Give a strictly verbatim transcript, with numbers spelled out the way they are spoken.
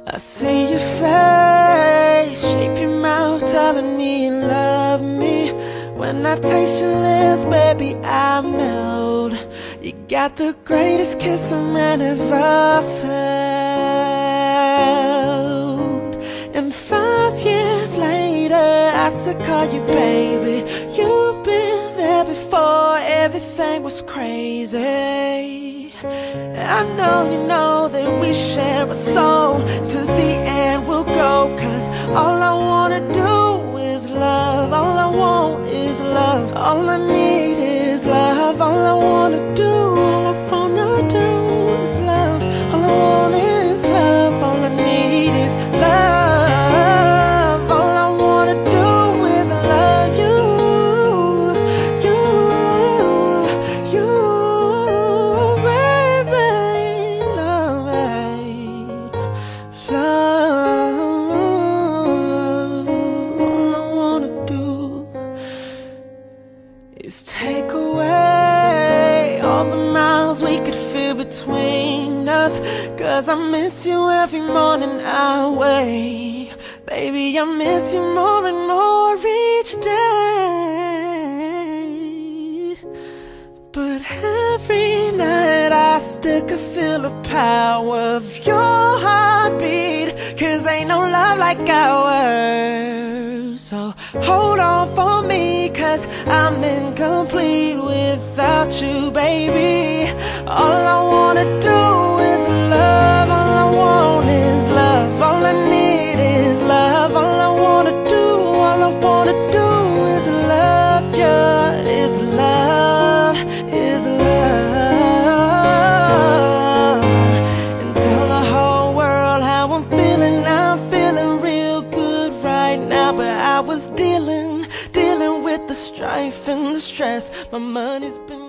I see your face, shape your mouth, telling me you love me. When I taste your lips, baby, I melt. You got the greatest kiss a man ever felt. And five years later, I still call you baby. You've been there before, everything was crazy. I know you know that we share a soul. To the end we'll go, cause all I wanna do is love. All I want is love. All I need is love. All I wanna do, all I wanna do is love. All I want is love. All I need is love. All I wanna do is love you. You, you, baby, love me. Love. All I wanna do is take away all the miles we could feel between us. Cause I miss you every morning I wake. Baby, I miss you more and more each day. But every night I still can feel the power of your heartbeat. Cause ain't no love like ours. So hold on for me, cause I'm incomplete without you, baby. All I wanna do is love. All I want is love. All I need is love. All I wanna do, all I wanna do is love you. Is love, is love. And tell the whole world how I'm feeling. I'm feeling real good right now. But I was dealing, dealing with the strife and the stress. My money's been